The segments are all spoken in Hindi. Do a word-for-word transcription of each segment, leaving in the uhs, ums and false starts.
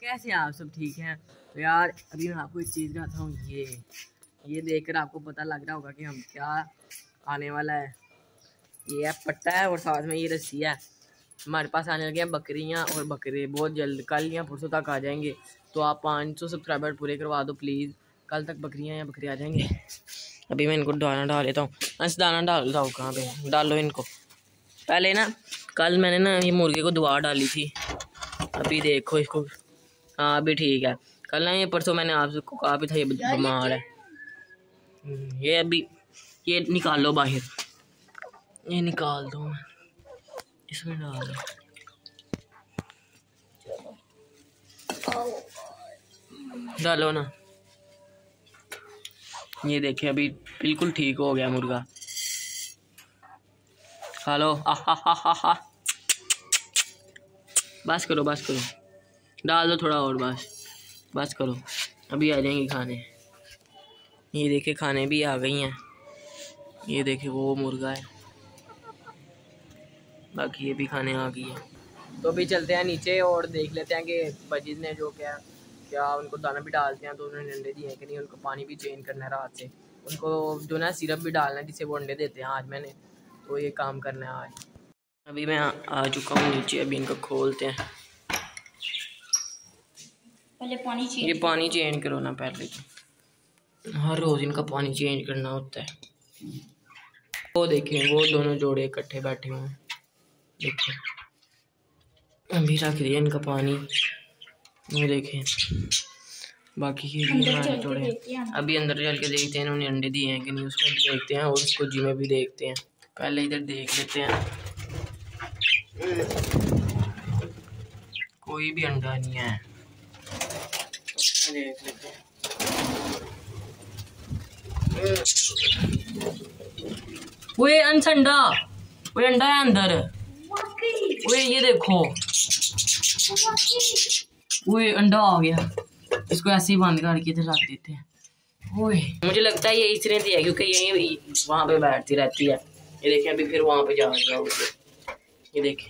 कैसे हैं आप सब? ठीक हैं? तो यार अभी मैं आपको इस चीज़ दिखाता हूँ। ये ये देखकर आपको पता लग रहा होगा कि हम क्या आने वाला है। ये है पट्टा है और साथ में ये रस्सी है। हमारे पास आने लगे हैं बकरियाँ और बकरे बहुत जल्द, कल या परसों तक आ जाएंगे। तो आप पाँच सौ सब्सक्राइबर पूरे करवा दो प्लीज़, कल तक बकरियाँ या बकरे आ जाएंगे। अभी मैं इनको दाना डाल लेता हूँ। अंश दाना डाल दो, कहाँ पे डालो इनको। पहले ना कल मैंने ना ये मुर्गे को दुआ डाली थी, अभी देखो इसको। हाँ अभी ठीक है। कल ना ये परसों मैंने आपको कहा भी था ये बीमार है। ये अभी ये निकाल लो बाहर, ये निकाल दो, मैं इसमें डाल दो। डालो ना। ये देखिए अभी बिल्कुल ठीक हो गया मुर्गा। खा लो। आहा हा हा हा। बस करो बस करो, डाल दो थोड़ा और, बस बस करो। अभी आ जाएंगी खाने। ये देखिए खाने भी आ गई हैं। ये देखिए वो मुर्गा है, बाकी ये भी खाने आ गई है। तो अभी चलते हैं नीचे और देख लेते हैं कि बजीज ने जो क्या क्या उनको दाना भी डालते हैं तो उन्होंने अंडे दिए हैं कि नहीं। उनको पानी भी चेंज करना है रात से, उनको जो ना सिरप भी डालना है जिससे वो अंडे देते हैं। आज मैंने तो ये काम करना है आज। अभी मैं आ चुका हूँ नीचे, अभी इनको खोलते हैं। पहले पानी चेंज, ये पानी चेंज करो ना पहले तो, हर रोज़ इनका पानी चेंज करना होता है। वो देखें वो दोनों जोड़े इकट्ठे बैठे हुए हैं, देखिए। अभी रख दिया इनका पानी, वो देखें। बाकी ये हमारे जोड़े अभी अंदर चल के देखते हैं इन्होंने अंडे दिए हैं कि नहीं, उसमें भी देखते हैं और उसको जी में भी देखते हैं। पहले इधर देख लेते हैं, कोई भी अंडा नहीं है। देख लेते हैं। वो अंश अंडा, वो अंडा है अंदर। वो ये देखो, वो अंडा आ गया। इसको ऐसे ही बंद करके इधर रख देते हैं। ओए मुझे लगता है ये इसने दिया क्योंकि ये वहाँ पे बैठती रहती है। ये देखें अभी फिर वहाँ पे जा रहा है। ये देखें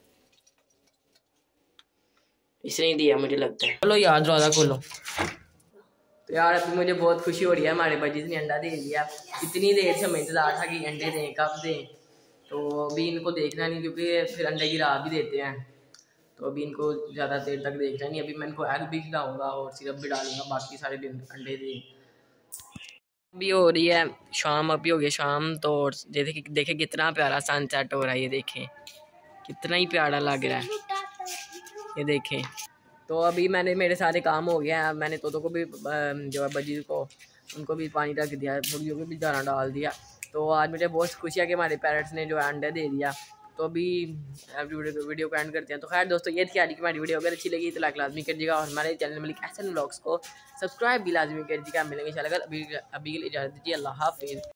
इसने ही दिया मुझे लगता है। चलो यार दरवाज़ा खोलो। तो यार अभी मुझे बहुत खुशी हो रही है, हमारे बजीज ने अंडा दे दिया। इतनी देर से हमें इंतजार था कि अंडे दें कब दें, तो अभी इनको देखना नहीं क्योंकि फिर अंडे गिरा भी देते हैं। तो अभी इनको ज़्यादा देर तक देखना नहीं। अभी मैं इनको एग भी खिलाऊंगा और सिरप भी डालूंगा, बाकी सारे दिन अंडे दें। अभी हो रही है शाम, अभी हो गई शाम। तो जैसे देखें कितना प्यारा सनसेट हो रहा है, ये देखें कितना ही प्यारा लग रहा है, ये देखें। तो अभी मैंने मेरे सारे काम हो गए हैं। मैंने तोतों को भी जो है बजीज को उनको भी पानी रख दिया, मुर्गियों को भी दाना डाल दिया। तो आज मुझे बहुत खुशी है कि हमारे पेरेंट्स ने जो है अंडे दे दिया। तो अभी वीडियो को एंड करते हैं। तो खैर दोस्तों ये थी आज की हमारी वीडियो। अगर अच्छी लगी तो लाइक लाजमी करिएगा और हमारे चैनल मलिक एहसन व्लॉग्स को सब्सक्राइब भी लाजमी करिएगा। मिलेंगे इंशाल्लाह। अभी अभी के लिए इजाज़त दीजिए, अल्लाह हाफिज़।